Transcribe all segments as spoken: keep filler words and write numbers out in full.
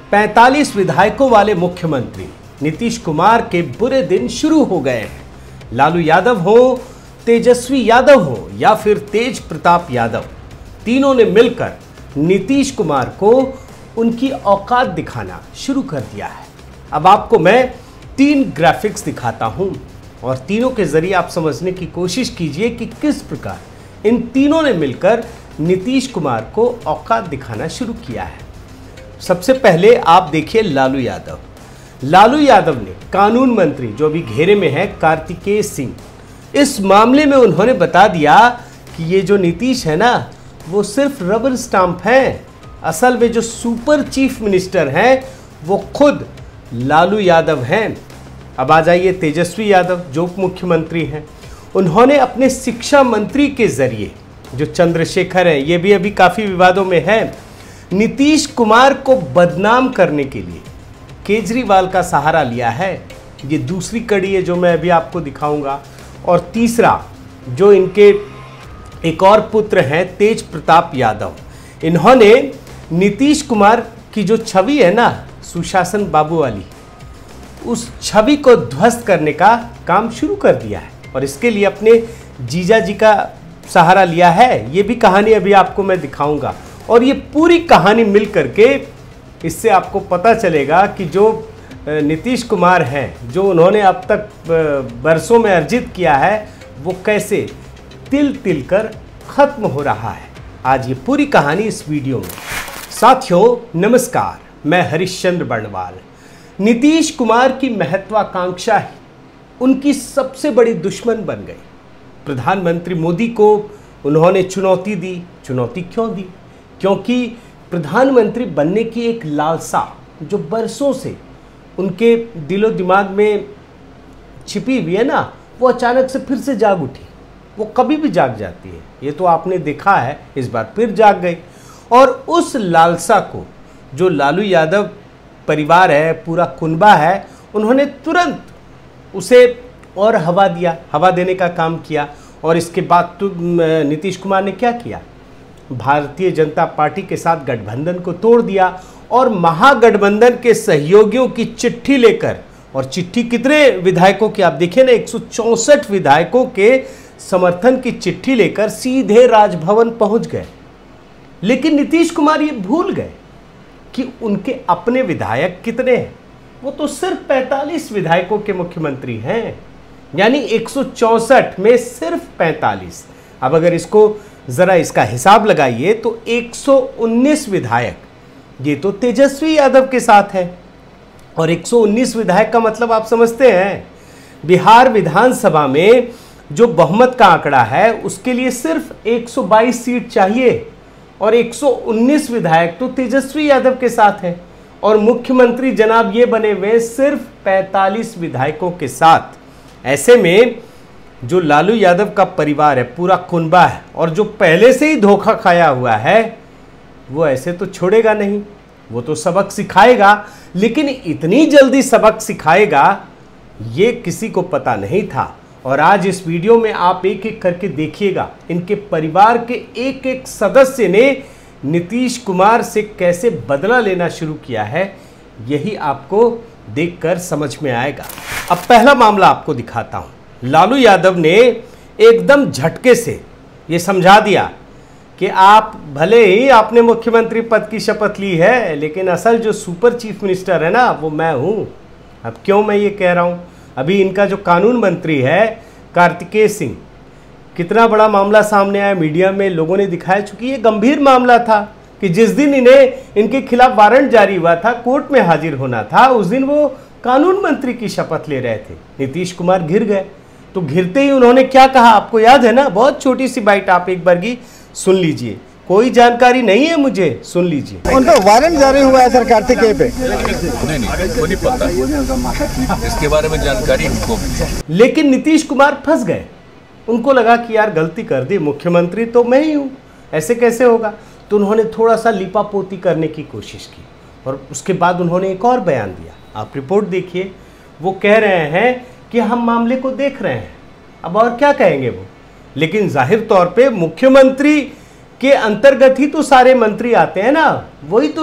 पैंतालीस विधायकों वाले मुख्यमंत्री नीतीश कुमार के बुरे दिन शुरू हो गए हैं। लालू यादव हो, तेजस्वी यादव हो या फिर तेज प्रताप यादव, तीनों ने मिलकर नीतीश कुमार को उनकी औकात दिखाना शुरू कर दिया है। अब आपको मैं तीन ग्राफिक्स दिखाता हूं और तीनों के जरिए आप समझने की कोशिश कीजिए कि किस प्रकार इन तीनों ने मिलकर नीतीश कुमार को औकात दिखाना शुरू किया है। सबसे पहले आप देखिए लालू यादव। लालू यादव ने कानून मंत्री जो अभी घेरे में है कार्तिकेय सिंह, इस मामले में उन्होंने बता दिया कि ये जो नीतीश है ना वो सिर्फ रबर स्टाम्प है। असल में जो सुपर चीफ मिनिस्टर हैं वो खुद लालू यादव हैं। अब आ जाइए तेजस्वी यादव जो उप मुख्यमंत्री हैं। उन्होंने अपने शिक्षा मंत्री के जरिए, जो चंद्रशेखर हैं, ये भी अभी काफ़ी विवादों में है, नीतीश कुमार को बदनाम करने के लिए केजरीवाल का सहारा लिया है। ये दूसरी कड़ी है जो मैं अभी आपको दिखाऊंगा। और तीसरा, जो इनके एक और पुत्र हैं तेज प्रताप यादव, इन्होंने नीतीश कुमार की जो छवि है ना सुशासन बाबू वाली, उस छवि को ध्वस्त करने का काम शुरू कर दिया है और इसके लिए अपने जीजा जी का सहारा लिया है। ये भी कहानी अभी आपको मैं दिखाऊंगा और ये पूरी कहानी मिल करके इससे आपको पता चलेगा कि जो नीतीश कुमार हैं, जो उन्होंने अब तक बरसों में अर्जित किया है, वो कैसे तिल तिल कर खत्म हो रहा है। आज ये पूरी कहानी इस वीडियो में। साथियों नमस्कार, मैं हरिश्चंद्र बर्णवाल। नीतीश कुमार की महत्वाकांक्षा ही उनकी सबसे बड़ी दुश्मन बन गई। प्रधानमंत्री मोदी को उन्होंने चुनौती दी। चुनौती क्यों दी? क्योंकि प्रधानमंत्री बनने की एक लालसा जो बरसों से उनके दिलो दिमाग में छिपी हुई है ना, वो अचानक से फिर से जाग उठी। वो कभी भी जाग जाती है, ये तो आपने देखा है, इस बार फिर जाग गई। और उस लालसा को जो लालू यादव परिवार है, पूरा कुनबा है, उन्होंने तुरंत उसे और हवा दिया, हवा देने का काम किया। और इसके बाद तो नीतीश कुमार ने क्या किया? भारतीय जनता पार्टी के साथ गठबंधन को तोड़ दिया और महागठबंधन के सहयोगियों की चिट्ठी लेकर, और चिट्ठी कितने विधायकों की आप देखिए ना, एक सौ चौंसठ विधायकों के समर्थन की चिट्ठी लेकर सीधे राजभवन पहुंच गए। लेकिन नीतीश कुमार ये भूल गए कि उनके अपने विधायक कितने हैं। वो तो सिर्फ पैंतालीस विधायकों के मुख्यमंत्री हैं, यानी एक सौ चौंसठ में सिर्फ पैंतालीस। अब अगर इसको जरा इसका हिसाब लगाइए तो एक सौ उन्नीस विधायक ये तो तेजस्वी यादव के साथ है। और एक सौ उन्नीस विधायक का मतलब आप समझते हैं, बिहार विधानसभा में जो बहुमत का आंकड़ा है उसके लिए सिर्फ एक सौ बाईस सीट चाहिए और एक सौ उन्नीस विधायक तो तेजस्वी यादव के साथ हैं। और मुख्यमंत्री जनाब ये बने हुए सिर्फ पैंतालीस विधायकों के साथ। ऐसे में जो लालू यादव का परिवार है, पूरा कुनबा है, और जो पहले से ही धोखा खाया हुआ है, वो ऐसे तो छोड़ेगा नहीं। वो तो सबक सिखाएगा, लेकिन इतनी जल्दी सबक सिखाएगा ये किसी को पता नहीं था। और आज इस वीडियो में आप एक एक करके देखिएगा इनके परिवार के एक एक सदस्य ने नीतीश कुमार से कैसे बदला लेना शुरू किया है। यही आपको देखकर समझ में आएगा। अब पहला मामला आपको दिखाता हूं। लालू यादव ने एकदम झटके से ये समझा दिया कि आप भले ही आपने मुख्यमंत्री पद की शपथ ली है, लेकिन असल जो सुपर चीफ मिनिस्टर है ना वो मैं हूं। अब क्यों मैं ये कह रहा हूं? अभी इनका जो कानून मंत्री है कार्तिकेय सिंह, कितना बड़ा मामला सामने आया, मीडिया में लोगों ने दिखाया। चूंकि ये गंभीर मामला था कि जिस दिन इन्हें इनके खिलाफ वारंट जारी हुआ था, कोर्ट में हाजिर होना था, उस दिन वो कानून मंत्री की शपथ ले रहे थे। नीतीश कुमार घिर गए। तो घिरते ही उन्होंने क्या कहा आपको याद है ना? बहुत छोटी सी बाइट आप एक बार की सुन लीजिए। कोई जानकारी नहीं है मुझे, सुन लीजिए। उन पर वारंट जारी हुआ है सर कार्तिकेय पे? नहीं नहीं वो नहीं पता, इसके बारे में जानकारी हमको। लेकिन नीतीश कुमार फंस गए। उनको लगा कि यार गलती कर दी, मुख्यमंत्री तो मैं ही हूँ, ऐसे कैसे होगा? तो उन्होंने थोड़ा सा लिपापोती करने की कोशिश की और उसके बाद उन्होंने एक और बयान दिया। आप रिपोर्ट देखिए। वो कह रहे हैं कि हम मामले को देख रहे हैं। अब और क्या कहेंगे वो? लेकिन जाहिर तौर पे मुख्यमंत्री के अंतर्गत ही तो सारे मंत्री आते हैं ना, वही तो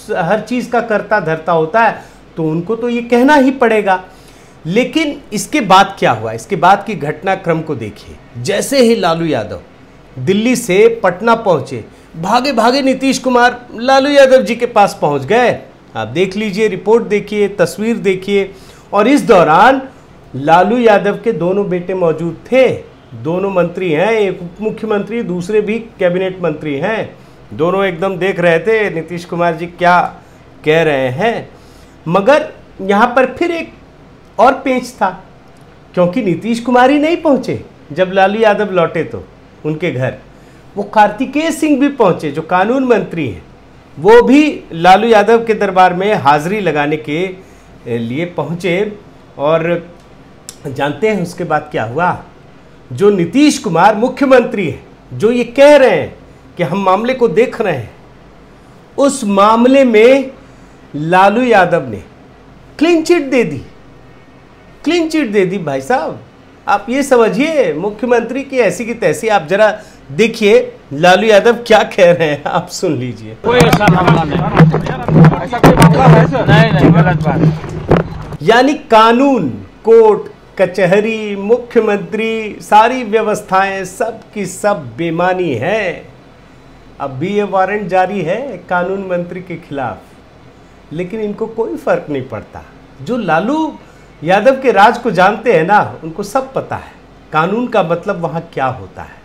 हर चीज़ का कर्ता धर्ता होता है, तो उनको तो ये कहना ही पड़ेगा। लेकिन इसके बाद क्या हुआ, इसके बाद की घटनाक्रम को देखिए। जैसे ही लालू यादव दिल्ली से पटना पहुंचे, भागे भागे नीतीश कुमार लालू यादव जी के पास पहुंच गए। आप देख लीजिए, रिपोर्ट देखिए, तस्वीर देखिए। और इस दौरान लालू यादव के दोनों बेटे मौजूद थे, दोनों मंत्री हैं, एक उप मुख्यमंत्री, दूसरे भी कैबिनेट मंत्री हैं। दोनों एकदम देख रहे थे नीतीश कुमार जी क्या कह रहे हैं। मगर यहाँ पर फिर एक और पेंच था, क्योंकि नीतीश कुमार ही नहीं पहुँचे जब लालू यादव लौटे तो उनके घर, वो कार्तिकेय सिंह भी पहुँचे जो कानून मंत्री हैं, वो भी लालू यादव के दरबार में हाजिरी लगाने के लिए पहुँचे। और जानते हैं उसके बाद क्या हुआ? जो नीतीश कुमार मुख्यमंत्री हैं, जो ये कह रहे हैं कि हम मामले को देख रहे हैं, उस मामले में लालू यादव ने क्लीन चिट दे दी, क्लीन चिट दे दी। भाई साहब, आप ये समझिए, मुख्यमंत्री की ऐसी की तैसी। आप जरा देखिए लालू यादव क्या कह रहे हैं, आप सुन लीजिए। कोई ऐसा मामला नहीं, ऐसा कोई मामला है सर? नहीं नहीं, गलत बात। यानी कानून, कोर्ट कचहरी, मुख्यमंत्री, सारी व्यवस्थाएं सब की सब बेमानी है। अब भी ये वारंट जारी है कानून मंत्री के खिलाफ, लेकिन इनको कोई फर्क नहीं पड़ता। जो लालू यादव के राज को जानते हैं ना, उनको सब पता है कानून का मतलब वहां क्या होता है।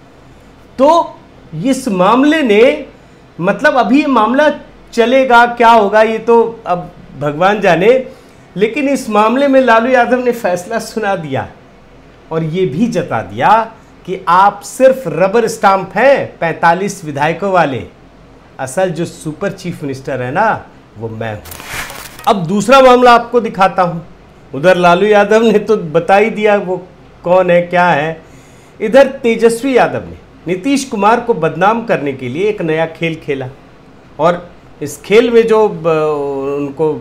तो इस मामले ने, मतलब अभी ये मामला चलेगा, क्या होगा ये तो अब भगवान जाने, लेकिन इस मामले में लालू यादव ने फैसला सुना दिया और ये भी जता दिया कि आप सिर्फ रबर स्टाम्प हैं पैंतालीस विधायकों वाले, असल जो सुपर चीफ मिनिस्टर है ना वो मैं हूं। अब दूसरा मामला आपको दिखाता हूं। उधर लालू यादव ने तो बता ही दिया वो कौन है क्या है, इधर तेजस्वी यादव ने नीतीश कुमार को बदनाम करने के लिए एक नया खेल खेला। और इस खेल में जो उनको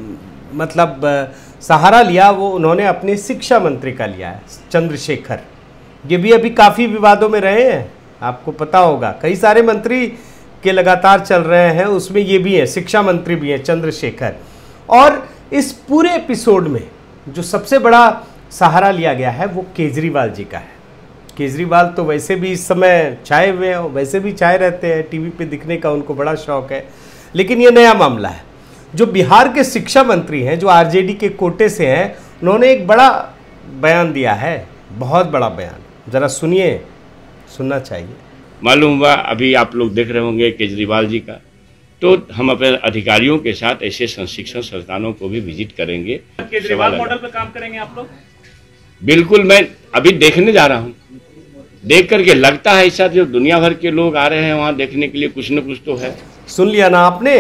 मतलब सहारा लिया, वो उन्होंने अपने शिक्षा मंत्री का लिया है, चंद्रशेखर। ये भी अभी काफ़ी विवादों में रहे हैं, आपको पता होगा। कई सारे मंत्री के लगातार चल रहे हैं, उसमें ये भी है, शिक्षा मंत्री भी है चंद्रशेखर। और इस पूरे एपिसोड में जो सबसे बड़ा सहारा लिया गया है वो केजरीवाल जी का है। केजरीवाल तो वैसे भी इस समय छाए हुए हैं, वैसे भी छाए रहते हैं, टीवी पे दिखने का उनको बड़ा शौक है। लेकिन ये नया मामला है। जो बिहार के शिक्षा मंत्री हैं, जो आरजेडी के कोटे से हैं, उन्होंने एक बड़ा बयान दिया है, बहुत बड़ा बयान। जरा सुनिए, सुनना चाहिए। मालूम हुआ अभी आप लोग देख रहे होंगे केजरीवाल जी का, तो हम अपने अधिकारियों के साथ ऐसे शिक्षण संस्थानों को भी विजिट करेंगे। केजरीवाल मॉडल पर काम करेंगे आप लोग? बिल्कुल, मैं अभी देखने जा रहा हूँ। देख करके लगता है ऐसा, जो दुनिया भर के लोग आ रहे हैं वहाँ देखने के लिए, कुछ न कुछ तो है। सुन लिया ना आपने?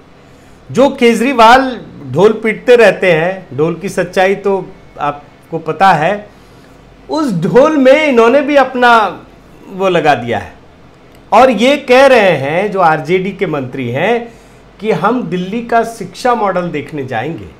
जो केजरीवाल ढोल पीटते रहते हैं, ढोल की सच्चाई तो आपको पता है, उस ढोल में इन्होंने भी अपना वो लगा दिया है। और ये कह रहे हैं जो आरजेडी के मंत्री हैं कि हम दिल्ली का शिक्षा मॉडल देखने जाएंगे,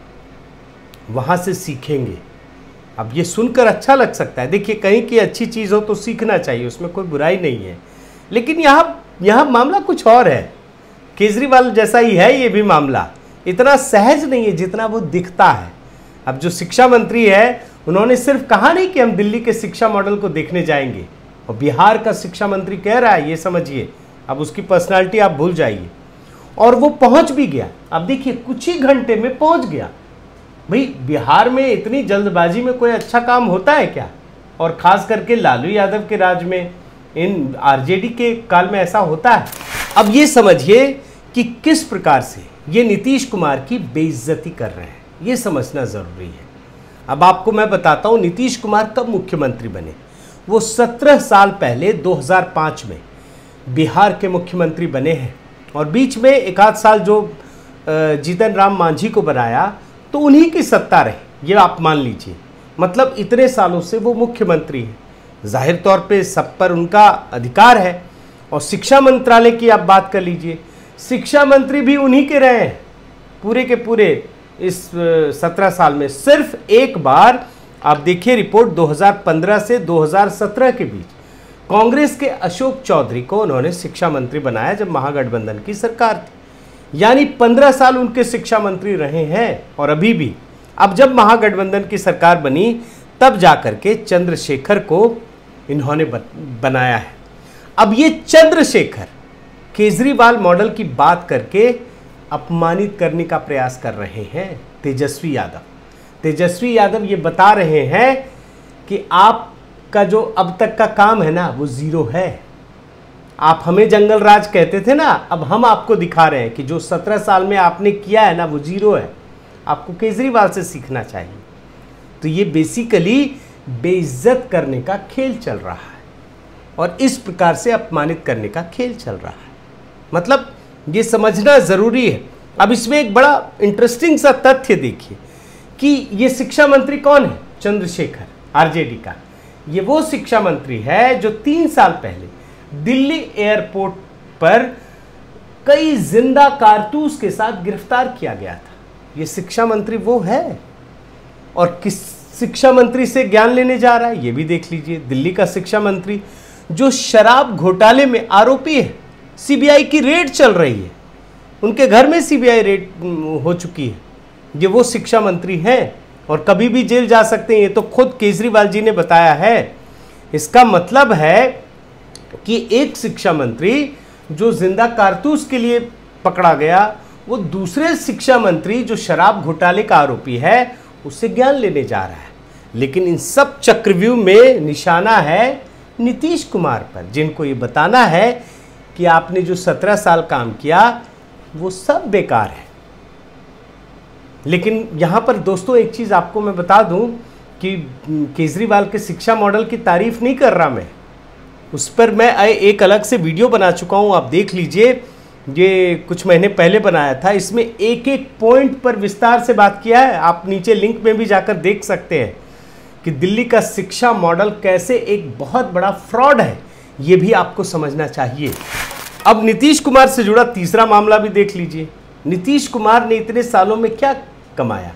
वहाँ से सीखेंगे। अब ये सुनकर अच्छा लग सकता है, देखिए कहीं की अच्छी चीज़ हो तो सीखना चाहिए, उसमें कोई बुराई नहीं है। लेकिन यहाँ यहाँ मामला कुछ और है। केजरीवाल जैसा ही है ये भी मामला, इतना सहज नहीं है जितना वो दिखता है। अब जो शिक्षा मंत्री है, उन्होंने सिर्फ कहा नहीं कि हम दिल्ली के शिक्षा मॉडल को देखने जाएंगे, और बिहार का शिक्षा मंत्री कह रहा है, ये समझिए। अब उसकी पर्सनालिटी आप भूल जाइए। और वो पहुंच भी गया। अब देखिए कुछ ही घंटे में पहुंच गया। भाई बिहार में इतनी जल्दबाजी में कोई अच्छा काम होता है क्या? और खास करके लालू यादव के राज में, इन आरजेडी के काल में ऐसा होता है? अब ये समझिए कि किस प्रकार से ये नीतीश कुमार की बेइज्जती कर रहे हैं, ये समझना ज़रूरी है। अब आपको मैं बताता हूँ नीतीश कुमार कब मुख्यमंत्री बने। वो सत्रह साल पहले दो हज़ार पाँच में बिहार के मुख्यमंत्री बने हैं, और बीच में एक आध साल जो जीतन राम मांझी को बनाया तो उन्हीं की सत्ता रही, ये आप मान लीजिए। मतलब इतने सालों से वो मुख्यमंत्री हैं, जाहिर तौर पे सब पर उनका अधिकार है। और शिक्षा मंत्रालय की आप बात कर लीजिए, शिक्षा मंत्री भी उन्हीं के रहे हैं पूरे के पूरे इस सत्रह साल में। सिर्फ एक बार आप देखिए रिपोर्ट दो हज़ार पंद्रह से दो हज़ार सत्रह के बीच कांग्रेस के अशोक चौधरी को उन्होंने शिक्षा मंत्री बनाया जब महागठबंधन की सरकार थी। यानी पंद्रह साल उनके शिक्षा मंत्री रहे हैं और अभी भी। अब जब महागठबंधन की सरकार बनी तब जाकर के चंद्रशेखर को इन्होंने बनाया है। अब ये चंद्रशेखर केजरीवाल मॉडल की बात करके अपमानित करने का प्रयास कर रहे हैं तेजस्वी यादव। तेजस्वी यादव ये बता रहे हैं कि आपका जो अब तक का काम है ना वो जीरो है। आप हमें जंगल राज कहते थे ना, अब हम आपको दिखा रहे हैं कि जो सत्रह साल में आपने किया है ना वो जीरो है। आपको केजरीवाल से सीखना चाहिए। तो ये बेसिकली बेइज्जत करने का खेल चल रहा है और इस प्रकार से अपमानित करने का खेल चल रहा है। मतलब ये समझना ज़रूरी है। अब इसमें एक बड़ा इंटरेस्टिंग सा तथ्य देखिए कि ये शिक्षा मंत्री कौन है? चंद्रशेखर, आरजेडी का। ये वो शिक्षा मंत्री है जो तीन साल पहले दिल्ली एयरपोर्ट पर कई जिंदा कारतूस के साथ गिरफ्तार किया गया था। ये शिक्षा मंत्री वो है और किस शिक्षा मंत्री से ज्ञान लेने जा रहा है ये भी देख लीजिए। दिल्ली का शिक्षा मंत्री जो शराब घोटाले में आरोपी है, सीबीआई की रेड चल रही है, उनके घर में सीबीआई रेड हो चुकी है। ये वो शिक्षा मंत्री हैं और कभी भी जेल जा सकते हैं। ये तो खुद केजरीवाल जी ने बताया है। इसका मतलब है कि एक शिक्षा मंत्री जो जिंदा कारतूस के लिए पकड़ा गया, वो दूसरे शिक्षा मंत्री जो शराब घोटाले का आरोपी है उससे ज्ञान लेने जा रहा है। लेकिन इन सब चक्रव्यूह में निशाना है नीतीश कुमार पर, जिनको ये बताना है कि आपने जो सत्रह साल काम किया वो सब बेकार है। लेकिन यहाँ पर दोस्तों एक चीज़ आपको मैं बता दूं कि केजरीवाल के शिक्षा मॉडल की तारीफ नहीं कर रहा मैं, उस पर मैं एक अलग से वीडियो बना चुका हूँ, आप देख लीजिए। ये कुछ महीने पहले बनाया था। इसमें एक एक पॉइंट पर विस्तार से बात किया है। आप नीचे लिंक में भी जाकर देख सकते हैं कि दिल्ली का शिक्षा मॉडल कैसे एक बहुत बड़ा फ्रॉड है, ये भी आपको समझना चाहिए। अब नीतीश कुमार से जुड़ा तीसरा मामला भी देख लीजिए। नीतीश कुमार ने इतने सालों में क्या कमाया?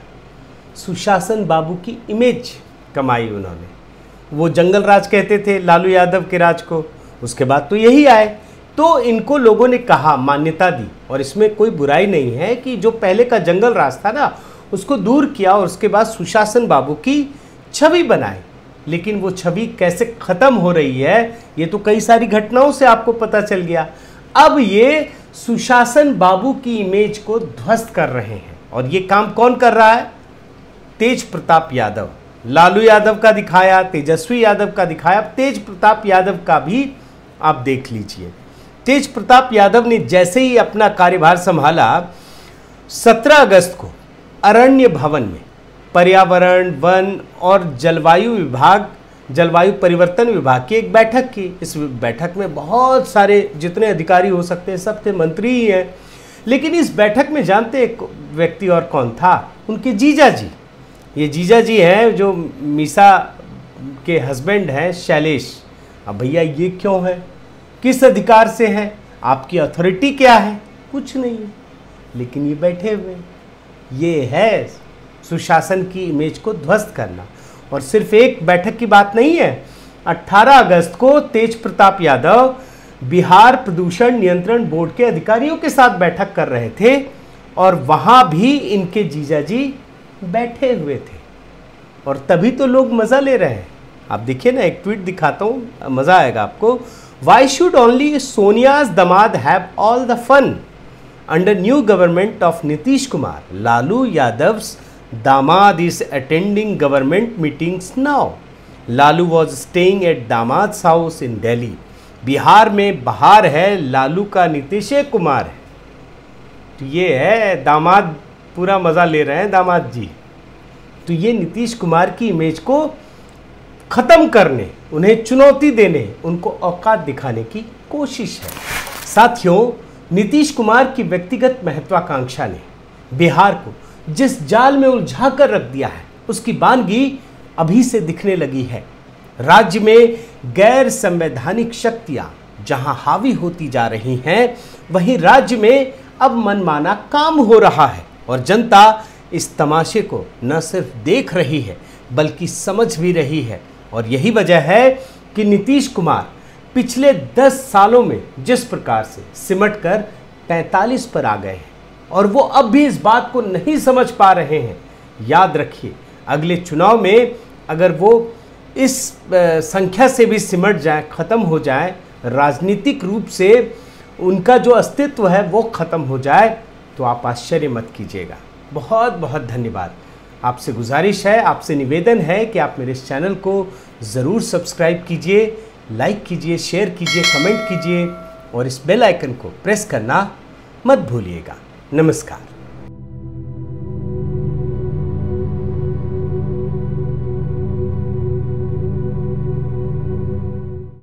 सुशासन बाबू की इमेज कमाई उन्होंने। वो जंगल राज कहते थे लालू यादव के राज को, उसके बाद तो यही आए। तो इनको लोगों ने कहा, मान्यता दी, और इसमें कोई बुराई नहीं है कि जो पहले का जंगल राज था ना उसको दूर किया और उसके बाद सुशासन बाबू की छवि बनाई। लेकिन वो छवि कैसे ख़त्म हो रही है ये तो कई सारी घटनाओं से आपको पता चल गया। अब ये सुशासन बाबू की इमेज को ध्वस्त कर रहे हैं और ये काम कौन कर रहा है? तेज प्रताप यादव। लालू यादव का दिखाया, तेजस्वी यादव का दिखाया, तेज प्रताप यादव का भी आप देख लीजिए। तेज प्रताप यादव ने जैसे ही अपना कार्यभार संभाला, सत्रह अगस्त को अरण्य भवन में पर्यावरण, वन और जलवायु विभाग, जलवायु परिवर्तन विभाग की एक बैठक की। इस बैठक में बहुत सारे जितने अधिकारी हो सकते हैं सब थे, मंत्री ही हैं। लेकिन इस बैठक में जानते एक व्यक्ति और कौन था? उनके जीजा जी। ये जीजा जी हैं जो मीसा के हस्बैंड हैं, शैलेश। अब भैया ये क्यों है? किस अधिकार से है? आपकी अथॉरिटी क्या है? कुछ नहीं है, लेकिन ये बैठे हुए। ये है सुशासन की इमेज को ध्वस्त करना। और सिर्फ एक बैठक की बात नहीं है। अठारह अगस्त को तेज प्रताप यादव बिहार प्रदूषण नियंत्रण बोर्ड के अधिकारियों के साथ बैठक कर रहे थे और वहां भी इनके जीजाजी बैठे हुए थे और तभी तो लोग मजा ले रहे हैं। आप देखिए ना, एक ट्वीट दिखाता हूं, मजा आएगा आपको। Why should only Sonia's damad have all the fun under new government of Nitish Kumar? Lalu Yadav's damad is attending government meetings now. Lalu was staying at damad's house in Delhi. Bihar में बहार है, लालू का नीतीश कुमार है। तो ये है दामाद, पूरा मज़ा ले रहे हैं दामाद जी। तो ये नीतीश कुमार की इमेज को ख़त्म करने, उन्हें चुनौती देने, उनको औकात दिखाने की कोशिश है। साथियों, नीतीश कुमार की व्यक्तिगत महत्वाकांक्षा ने बिहार को जिस जाल में उलझा कर रख दिया है उसकी बानगी अभी से दिखने लगी है। राज्य में गैर संवैधानिक शक्तियां जहां हावी होती जा रही हैं, वहीं राज्य में अब मनमाना काम हो रहा है और जनता इस तमाशे को न सिर्फ देख रही है बल्कि समझ भी रही है। और यही वजह है कि नीतीश कुमार पिछले दस सालों में जिस प्रकार से सिमट कर पैंतालीस पर आ गए हैं, और वो अब भी इस बात को नहीं समझ पा रहे हैं, याद रखिए अगले चुनाव में अगर वो इस संख्या से भी सिमट जाए, ख़त्म हो जाए, राजनीतिक रूप से उनका जो अस्तित्व है वो ख़त्म हो जाए, तो आप आश्चर्य मत कीजिएगा। बहुत बहुत धन्यवाद। आपसे गुजारिश है, आपसे निवेदन है कि आप मेरे इस चैनल को ज़रूर सब्सक्राइब कीजिए, लाइक कीजिए, शेयर कीजिए, कमेंट कीजिए और इस बेल आइकन को प्रेस करना मत भूलिएगा। नमस्कार।